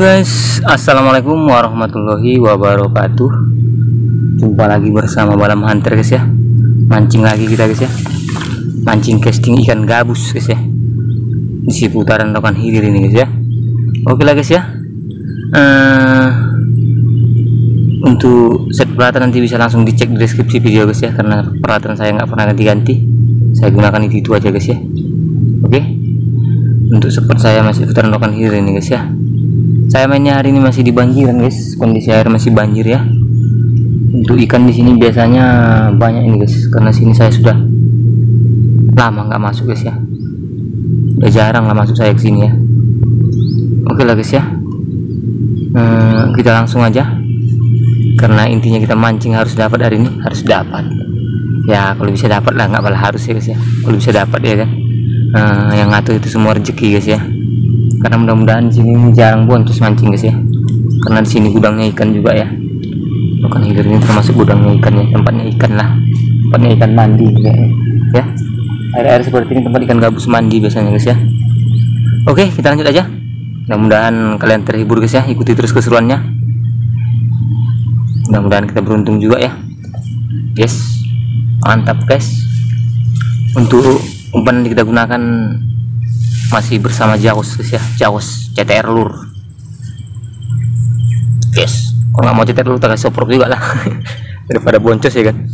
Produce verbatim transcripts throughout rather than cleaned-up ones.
guys, assalamualaikum warahmatullahi wabarakatuh. Jumpa lagi bersama Balam Hunter guys ya. Mancing lagi kita guys ya. Mancing casting ikan gabus guys ya. Di seputaran Lokan Hilir ini guys ya. Oke lah guys ya. Uh, untuk set peralatan nanti bisa langsung dicek di deskripsi video guys ya. Karena peralatan saya nggak pernah ganti-ganti. Saya gunakan itu itu aja guys ya. Oke. Untuk spot saya masih seputaran Lokan Hilir ini guys ya. Saya mainnya hari ini masih di banjiran guys, kondisi air masih banjir ya. Untuk ikan di sini biasanya banyak ini guys, karena sini saya sudah lama nggak masuk guys ya. Udah jarang lah masuk saya ke sini ya. Oke lah guys ya, hmm, kita langsung aja. Karena intinya kita mancing harus dapat hari ini, harus dapat. Ya kalau bisa dapat lah, nggak malah harus ya guys ya. Kalau bisa dapat ya kan, hmm, yang ngatur itu semua rezeki guys ya. Karena mudah-mudahan di sini jarang boncos mancing guys ya, karena di sini gudangnya ikan juga ya. Lokan Hilir ini termasuk gudangnya ikan ya, tempatnya ikan lah, tempatnya ikan mandi juga ya. Air-air seperti ini tempat ikan gabus mandi biasanya guys ya. Oke, kita lanjut aja. Mudah-mudahan kalian terhibur guys ya, ikuti terus keseruannya. Mudah-mudahan kita beruntung juga ya. Yes, mantap guys. Untuk umpan yang kita gunakan masih bersama Jaws guys ya, Jaws C T R lur. Yes, kalau nggak mau C T R lur tak kasih soprok juga lah daripada boncos ya kan.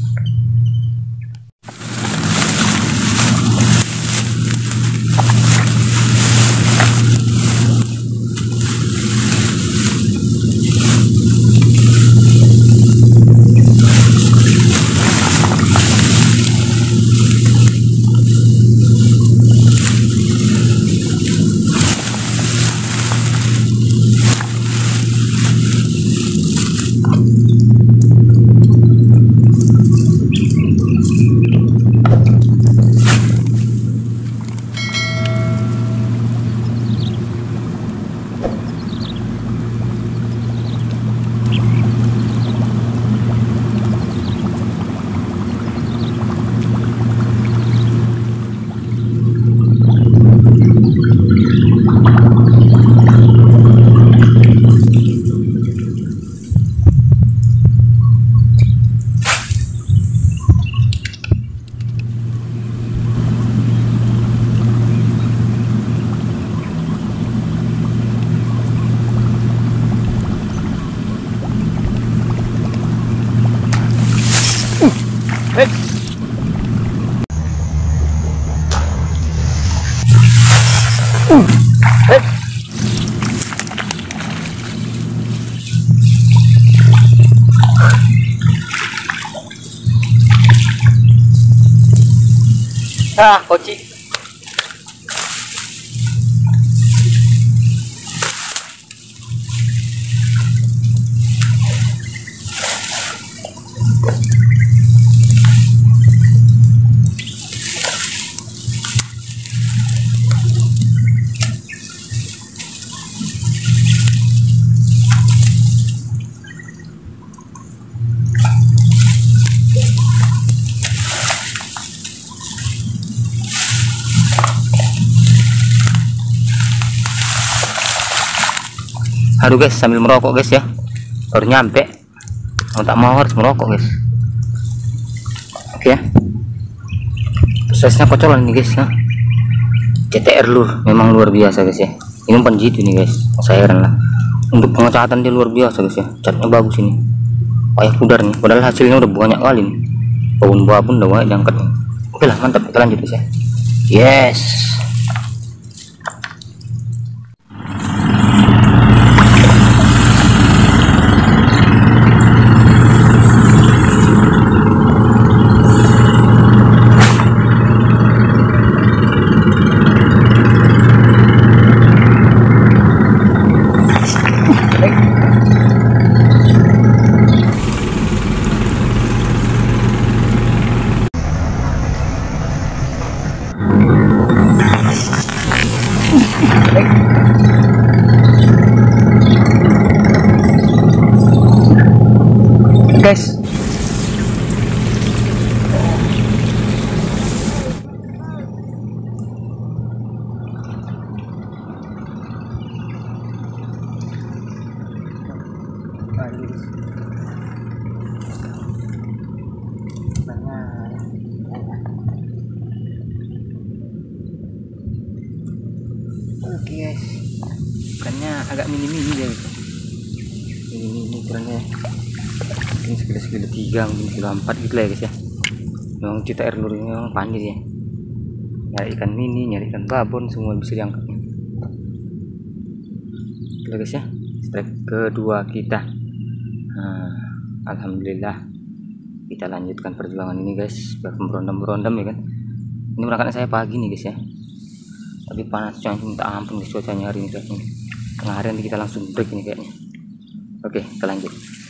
Hey. Uh. Hey. Ah, koci. Aduh guys, sambil merokok guys ya, baru nyampe. Mau tak mau harus merokok guys. Oke ya, prosesnya kocolan nih guys ya. C T R lur memang luar biasa guys ya. Ini umpan jitu nih guys, saya heran lah. Untuk pengecatan dia luar biasa guys ya, catnya bagus ini, payah pudar nih. Padahal hasilnya udah banyak kali nih, bau-bau pun udah banyak diangkat nih. Oke lah, mantap, kita lanjut guys ya. Yes. Guys, kali karena oke guys, ikannya agak mini-mini ya gitu. Mini-mini ukurannya mungkin sekilo-sekilo tiga, mungkin kilo empat gitu lah ya guys ya. Memang Cita Air Nur ini memang pandai ya, nyari ikan mini, nyari ikan babon, semua bisa diangkatnya. Oke guys ya, strike kedua kita. Nah, alhamdulillah kita lanjutkan perjuangan ini guys, biar berondam-berondam ya kan. Ini berangkatnya saya pagi nih guys ya, tapi panas cuaca minta ampun guys, cuacanya hari ini kayaknya tengah hari nanti kita langsung break ini kayaknya. Oke, kita lanjut.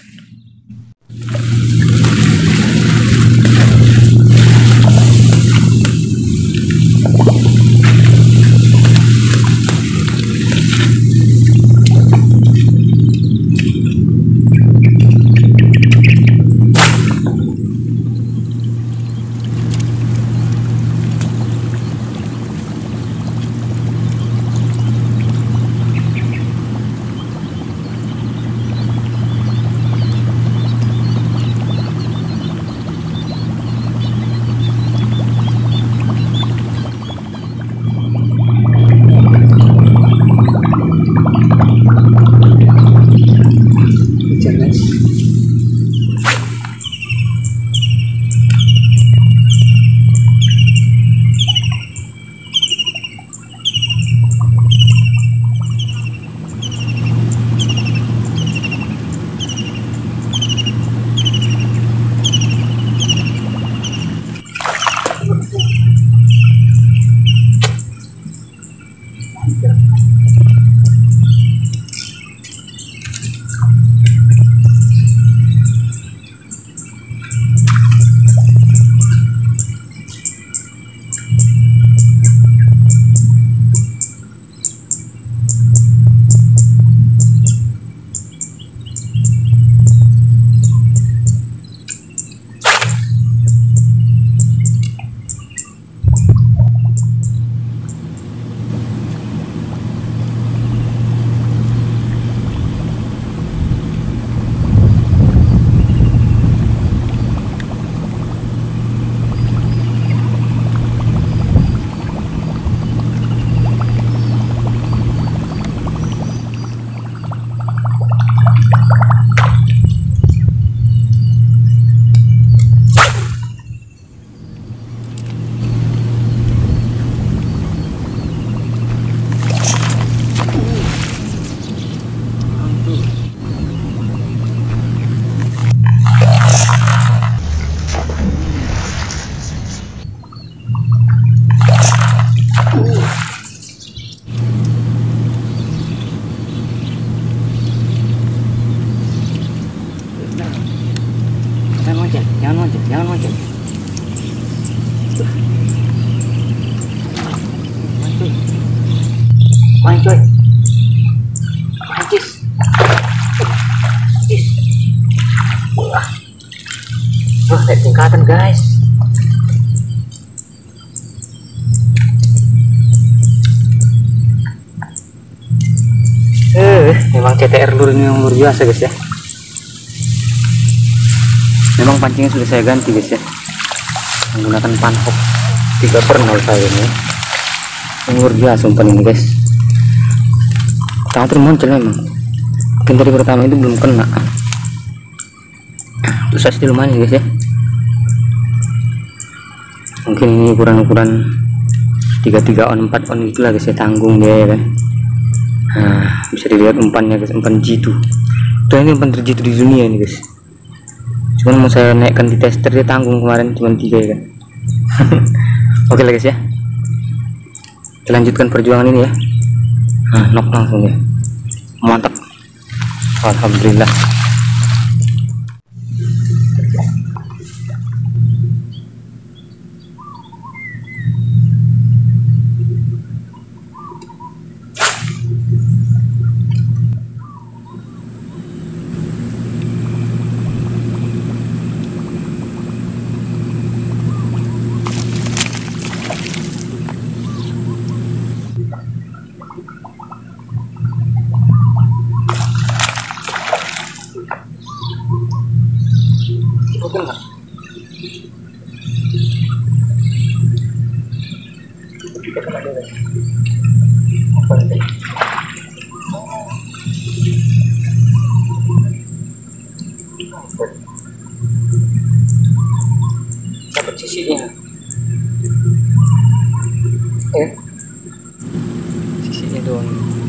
Jangan loncat. Main coy. Anjis. Anjis. Wah. Wah, naik tingkatan guys. Eh, memang C T R lure ini yang luar biasa guys ya. Memang pancingnya sudah saya ganti guys ya, menggunakan panhok tiga per nol saya ini. Luar biasa umpan ini guys, sangat termoncel memang. Mungkin dari pertama itu belum kena. Terus saya lumayan guys ya. Mungkin ini ukuran-ukuran tiga tiga on empat on gitulah guys ya, tanggung dia ya kan. Nah, bisa dilihat umpannya guys, umpan G dua. Itu ini umpan terjitu di dunia ini guys. Cuman mau saya naikkan di tester, dia tanggung kemarin cuma tiga ya kan. Oke lah guys ya, kita lanjutkan perjuangan ini ya. Nah, knock langsung ya, mantap, alhamdulillah. eh sisinya doang.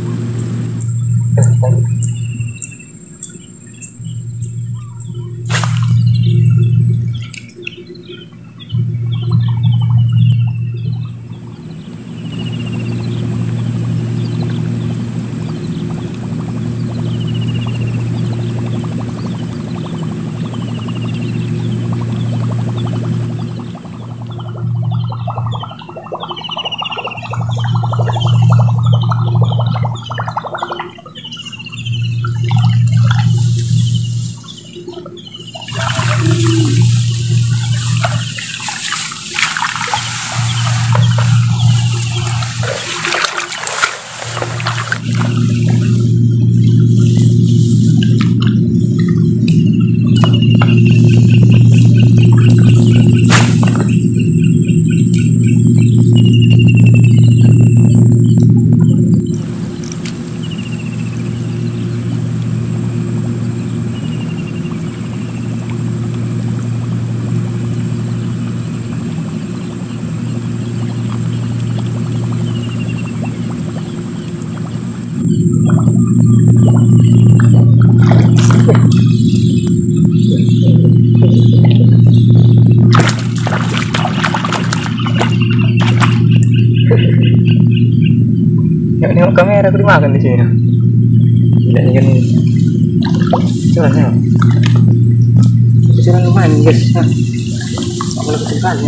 Nengok kamera aku dimakan di sini. Tidak kan ini. Curangnya. Curang lumayan guys. Nah, kalau ketinggalannya.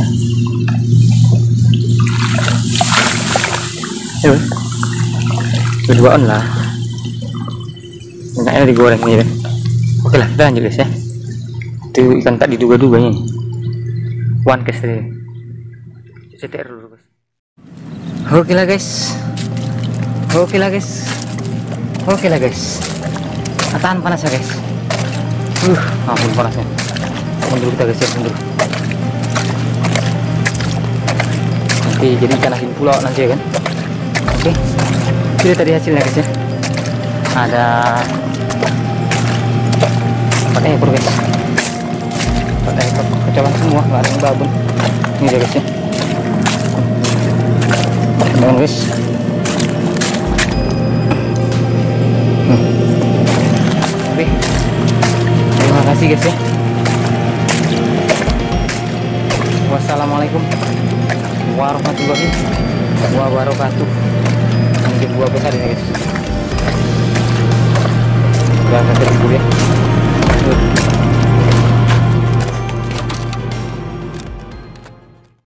Ayo. Berduaan lah. Enaknya digoreng ini deh. Oke lah, kita lanjut guys ya. Itu ikan tak diduga-duganya. One cast tadi. C T R dulu guys. Oke lah guys. Oke lah guys. Oke lah guys. Tahan panas ya guys. Uh, ampun panasnya. Mundur kita guys ya, mundur. Nanti jadi ikan asin pulau nanti ya kan. Oke. Ini tadi hasilnya guys ya. Ada empat ekor guys. Empat ekor kecolongan semua, nggak ada yang babon. Ini dia guys ya. Teman guys. Oke, terima kasih guys ya. Wassalamualaikum warahmatullahi wabarakatuh. Ini buah besar ini guys. Udah sampai dulu ya.